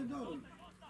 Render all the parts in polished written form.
dół.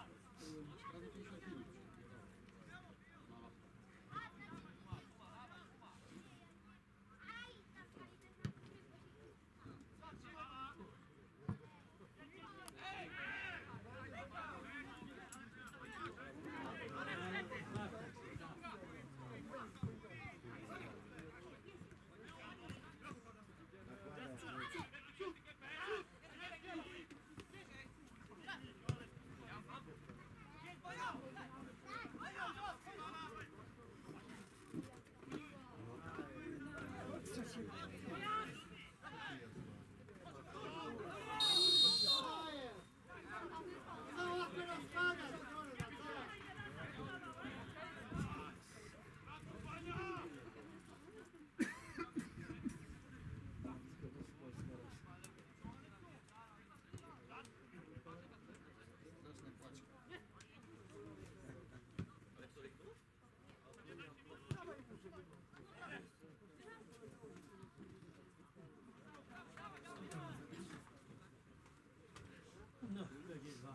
No, będzie dwa.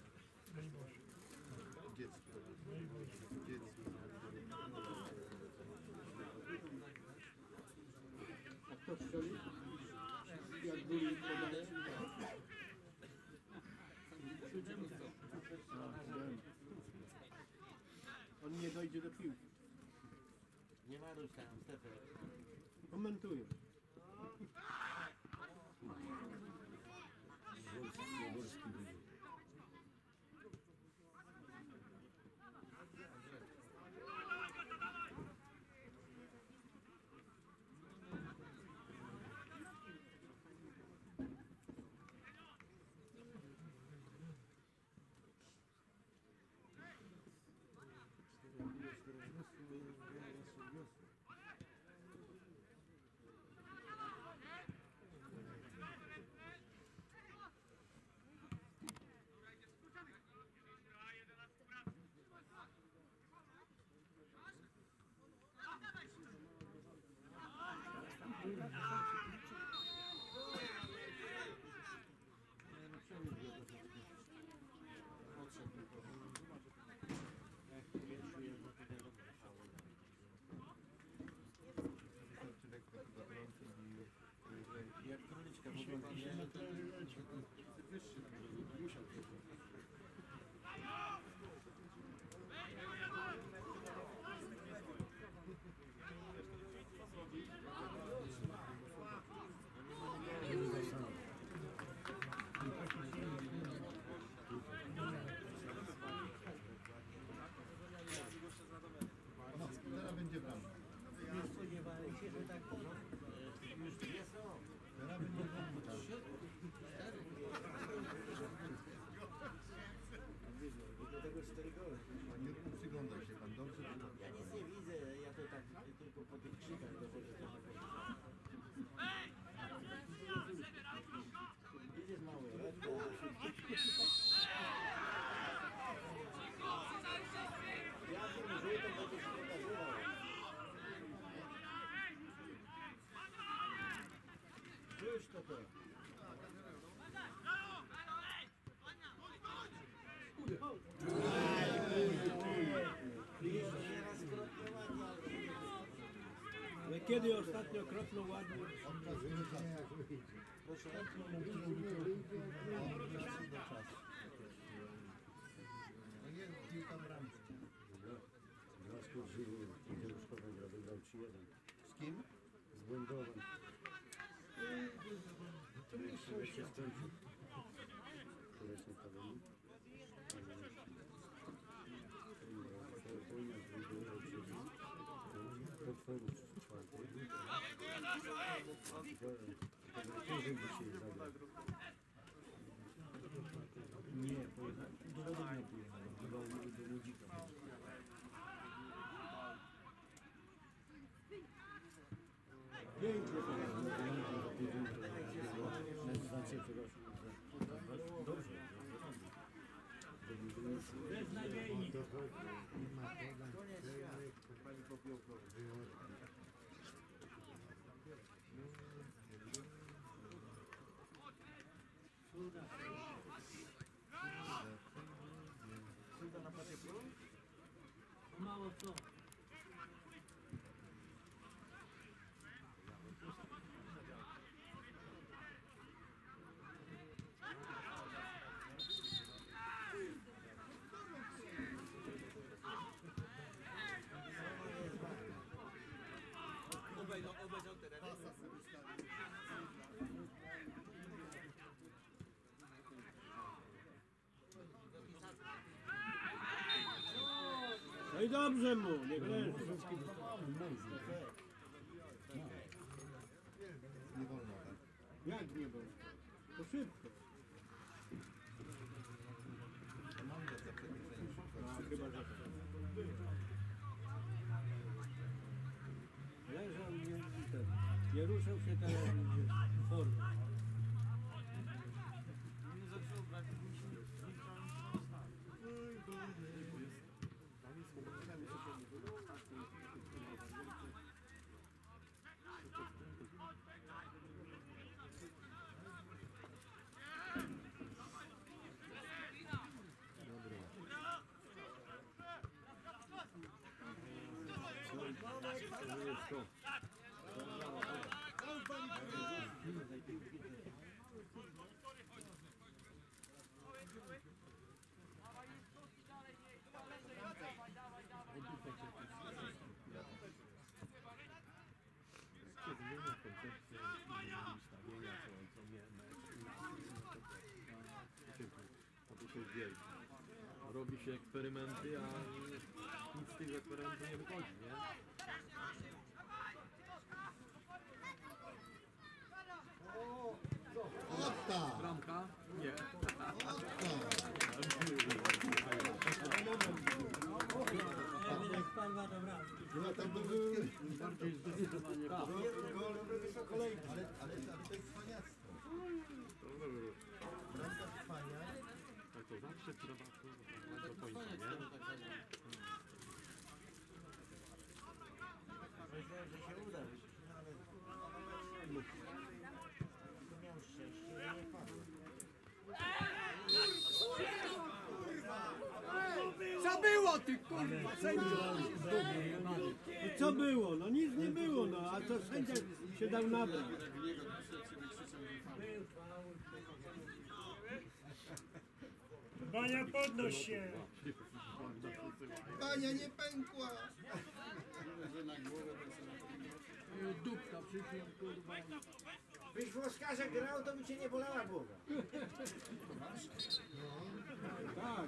Dziecko. A kto strzeli? Jak Guli podaje? On nie dojdzie do piłki. Nie ma rusz tam, Stefan. Komentuję. Jak króliczka, bo wyższy musiał. Teraz będzie bramka. Nie spodziewali się, że tak już dwie są. Teraz będzie bramka. Do tego 4 goły. Nie przyglądaj się pan, dobrze? Ja nic nie widzę, ja to tak tylko po tych krzykach dochodzę do tego. Widzisz mały, ja tym żółtym będę się pokazywał. Już to. Ale kiedy ostatnio kropnął ładnie? Proszę. No jest piłka w ramce. Graszko żył, Dzieruszkowa gra, wygrał 3-1. Z kim? Z Błędowem. To Ale się skończył. Koleżny Paweł. Do twojego czwarty. Kto dzisiaj zagrał? Nie, pojechał. Do Radomia pojechał. Do Łudzika. Pięknie dobrze. Beznadziejnie. Pani Popiołkowa. No i dobrze mu, niech leży. Nie wolno, tak? Jak nie wolno? To szybko. To mam go za przekroczenie szybkości. Chyba, że leżał, nie ruszał się teraz w formie. Robi się eksperymenty, a nic z tych eksperymentów nie wychodzi, nie? Otta! Bramka? Nie. No tam były... Bardziej zdecydowanie. Tak. Ale to jest cwaniactwo. Bramka trwania. Tak to zawsze trzeba do końca, nie? Myślałem, że się uda, ale miał szczęście, że nie padło. Co było ty kurwa sędzio? No co było? No nic nie było, no a co sędzia się dał nabrać? Bania, podnoś się! Bania nie pękła! Dupka przyszła, kurwa. Byś w Oskarze grał, to by cię nie bolała głowa. Tak.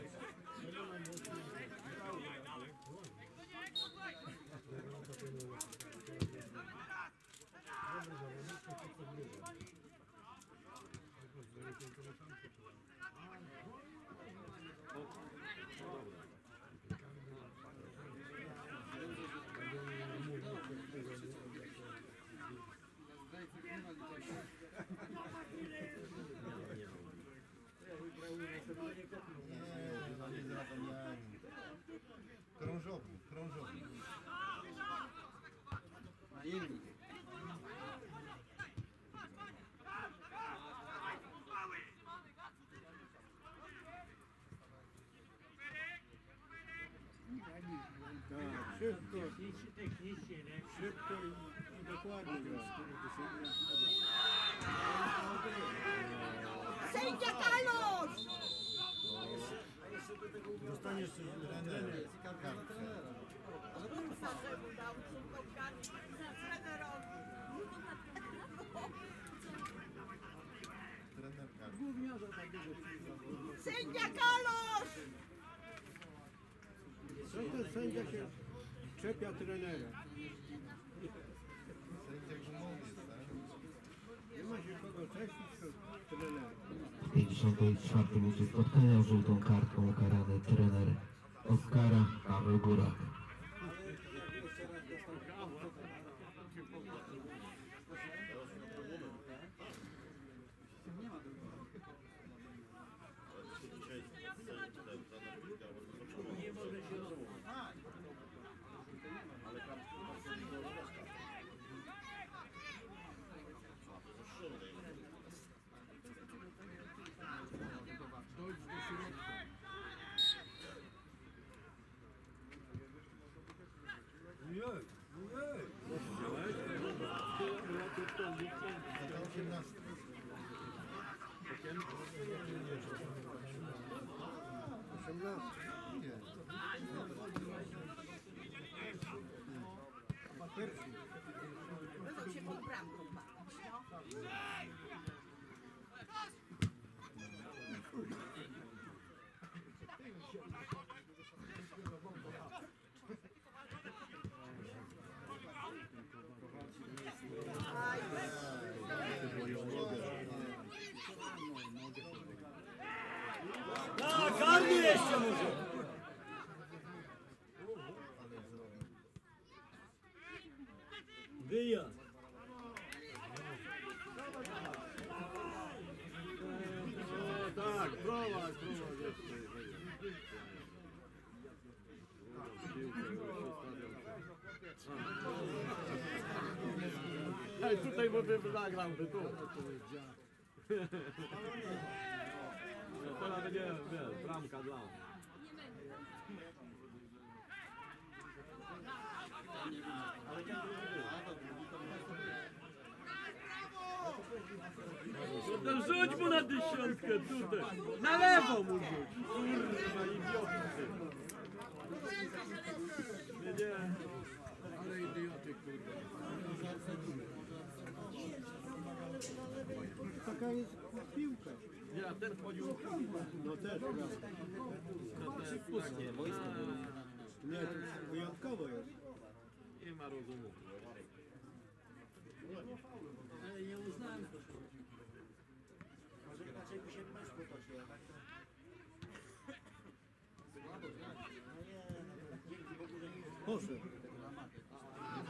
Nie zapomniałem. Krążownik, krążownik. Tak, szybko. Szybko i dokładnie. Sędzia Carlos! Dostaniesz coś Trener. Kartkę. Trener kartkę. Sędzia Carlos! Co ten sędzia się czepia trenera? Sędzia gumowiec, tak? Nie ma się kogo czepić, to trenera. W 54 minucie spotkania żółtą kartką ukarany trener Oskara Paweł Górak. Widziałeś? Za 18. Okienko? Nie. Będą się pod bramką bawić, no. A, karny jeszcze może. Wyjazd. Tak, prowadź jeszcze. Ej, tutaj by zagrał, tu. No, teraz będzie, wiesz, bramka dla mnie. No to rzuć mu na dziesiątkę tutaj. Na lewo mu rzuć. Kurwa, idioty. Nie. Ale idioty, kurwa. Taka jest piłka. Nie, a ten chodził. No też, Takie wojsko było. nie, to wyjątkowo jest. Nie ma rozumu. Ale nie uznałem. Może inaczej by się mecz potoczył, a tak to... Słabo, tak? No nie, no dzięki Bogu, że nie Poszedł. Pan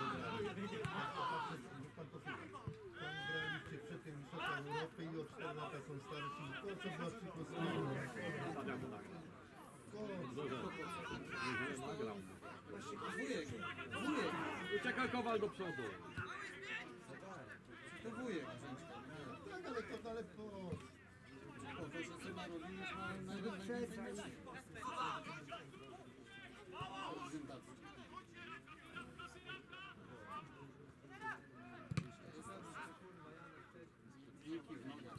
posłucha. Tam graliście przed tym Mistrzostwem Europy i o 4 lata są starsi. To co was tylko Stawiam mu nagrał. Dobrze. Nie nagrał. Wujek, wujek, Ucieka Kowal do przodu. to wujek. Tak, ale to daleko. Po to, że syna robi już ma najlepsze prezentacji. Piłki w nogach.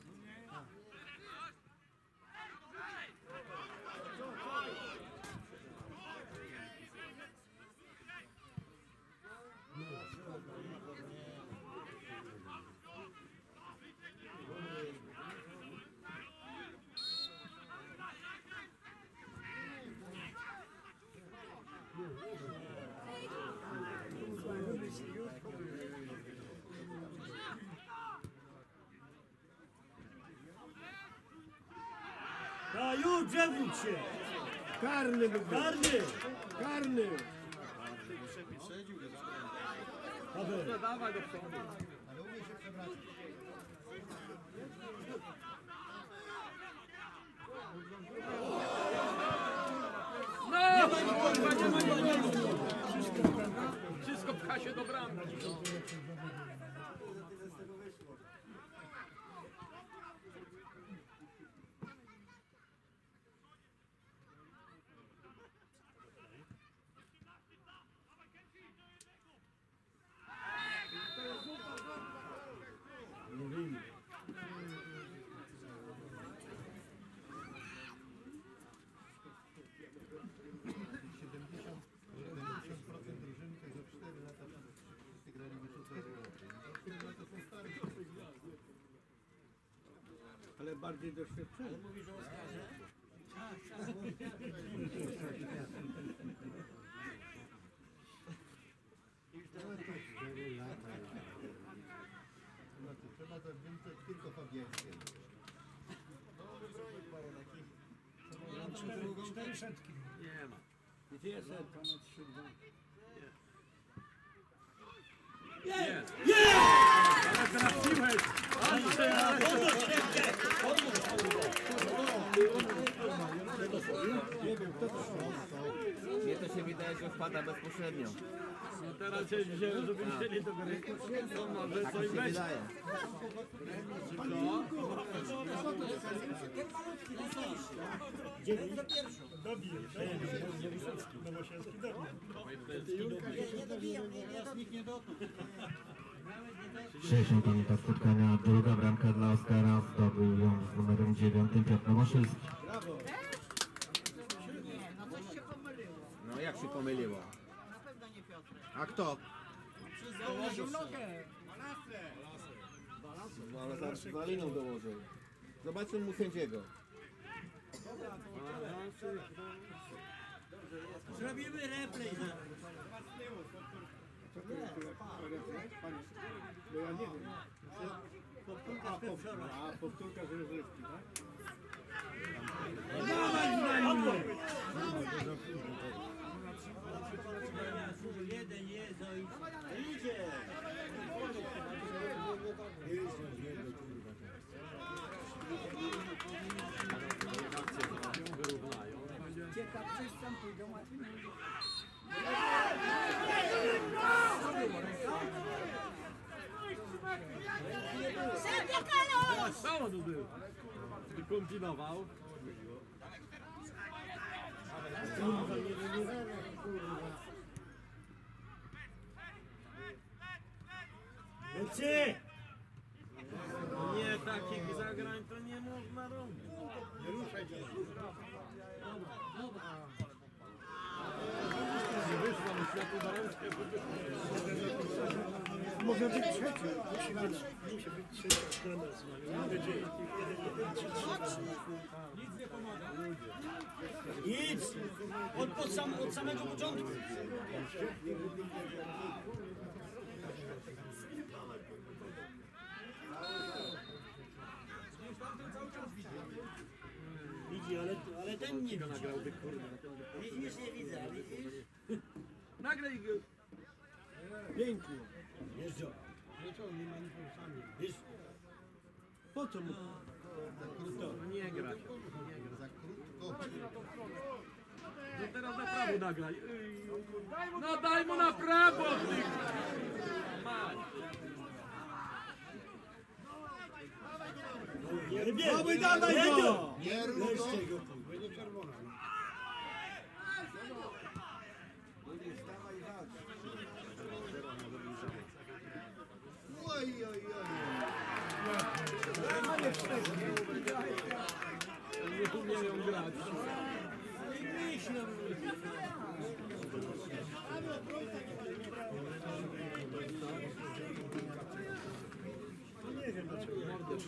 A już przewróć się. Karny by był. Karny. Karny. Paweł. Dawaj do przodu. Ale umie się przewracać. No! Wszystko pcha się do bramki. Mówimy. Drużyny to za 4 lata wszyscy grali Mistrzostwa Europy. Za 4 lata są starsi. Ale bardziej doświadczony. Mówisz o Oskarze? Znaczy, trzeba to więcej tylko Fabiańskiej. Cztery setki. Nie ma. Gdzie set? Nie. Ale trafiłeś. Andrzej, Nie wiem, kto to są. Mnie to się wydaje, że wpada bezpośrednio. no teraz cię wziąłem, żeby chcieli do gry. To może Tak mi coś się weź. wydaje. Co? Ten malutki, ten starszy. Ten za pierwszą. Dobiję. Nowosielski dobiję. Nie dobiją, nas nikt nie dotknął. 60 minuta spotkania, druga bramka dla Oskara, zdobył ją z numerem 9 Piotr Nowosielski. Nie, no coś się pomyliło. No jak się pomyliło? Na pewno nie Piotrek. A kto? Dołożył nogę. No ale za liną dołożył. Zobaczmy mu sędziego. Zrobimy replay zaraz. Bo ja nie wiem. Powtórka z rozrywki, tak? Jeden jest, idzie. Ciekaw, coś tam pójdą, a ty nie. Sędzia Karol! Co on był? Kombinował. Lepcy! Nie takich zagrań to nie można robić. Wyszła mu światło na rękę. Może być trzeci. Musi być trzeci trener z nami. Będzie 1-1-3-3. Nic nie pomaga. Nic! Od samego początku. Widzi, ale ten nie widzi. Nagrałby kurwa. Już nie widzę, ale Nagraj go. Pięknie. Jeżdżą. Wiesz, Po co mu? No nie gra. Za krótko. No teraz na prawo nagraj. No daj mu na prawo! Ty. nie bierz. Dawaj, dawaj go! Nie rób Weź go. tego. Oj, oj, oj. Nie umieją grać. Nie wiem dlaczego.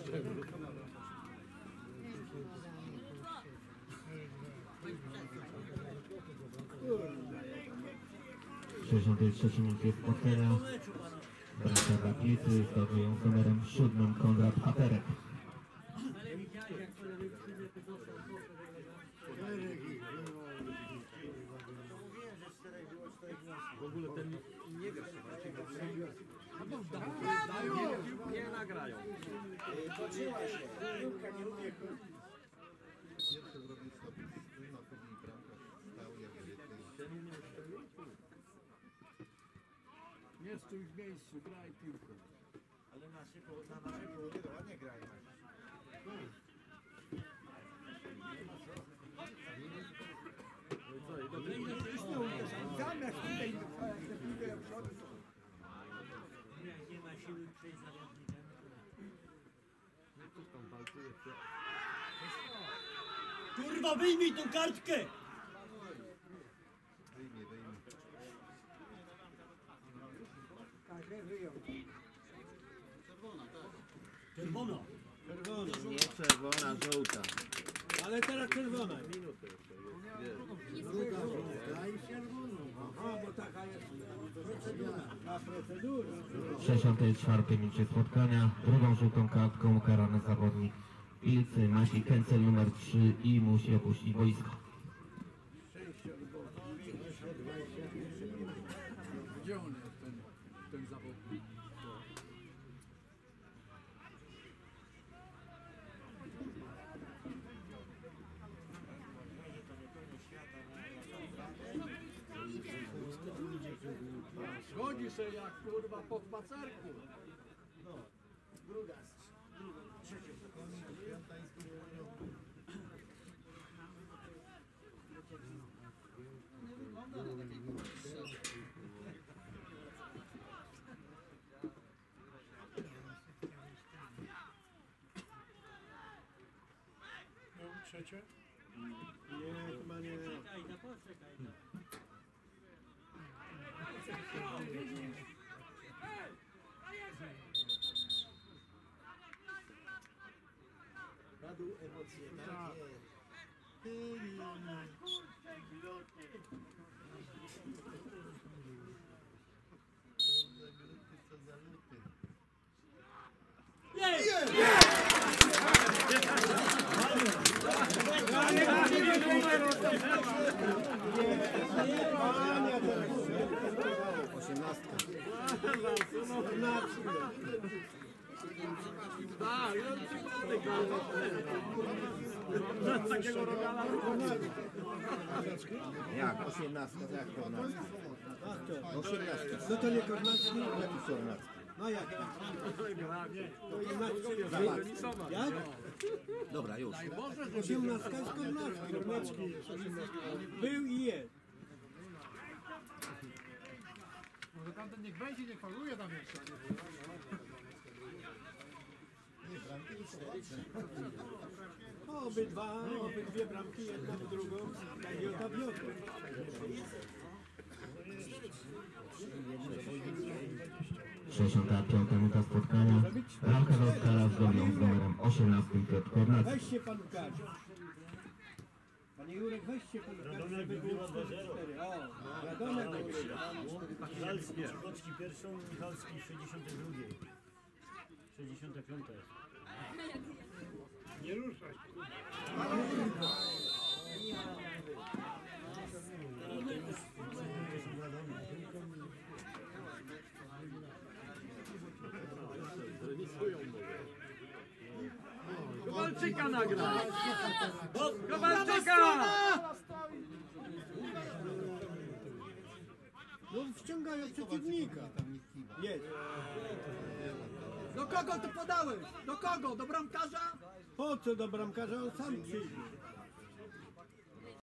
63 minuty spotkania, bramka dla Piecy, zdobył ją z numerem 7 Konrad Paterek. ale widziałeś jak to wyprzedzę, to dostał mówiłem, że 4 było 4 głosy. W ogóle ten nie gra chyba. No to nie nagrają. Toczyła się. Piłka nie umie. Pierwszy zrobił sobie Makowi i bramkarz stał jak zwykle. Nie stój w miejscu, graj piłką. Ale na naszej połowie to ładnie grają. Jak nie ma siły przejść zawodnikiem, Kurwa, wyjmij tą kartkę! Wyjmie, wyjmie. Czerwona. Czerwona. Nie czerwona, żółta. Ale teraz czerwona. Aha, bo taka jest procedura. A procedura. W 64 minucie spotkania, drugą żółtą kartką ukarany zawodnik Pilcy Maciej Kęcel numer 3 i musi opuścić boisko. Gdzie on jest ten zawodnik? Chodzi się jak kurwa po spacerku. trzecia? Nie, chyba nie. Na dół emocje, tak jest. Co za luty. Tak, ja przypadek, ale takiego rogala. Jak? 18, to jak Kornacki? Ach to. 18. No to nie Kornacki? Jaki Kornacki? No jak? To Kornacki. Jak? Dobra, już. 18 jest Kornacki. Kornacki jest 18. Był i jest. Może tamten niech będzie, nie faluje tam jeszcze. Nie, bramki Obydwie bramki, jedna w drugą. Jota w Jotę. Sześćdziesiąta piąta minuta spotkania. Bramkę do Oskara zdobył z numerem 18 Piotr Kornacki. Weź się pan każe. Panie Jurek, weź się pan każe, żeby było 4-4. O, wiadomo, Przygodzki pierwszą, Michalski 62. 65 jest. Nie ruszaj. Kowalczyka nagra! Kowalczyka! No wciągają przeciwnika. Jest. Do kogo ty podałeś? Do kogo? Do bramkarza? Po co do bramkarza? On sam przyjdzie.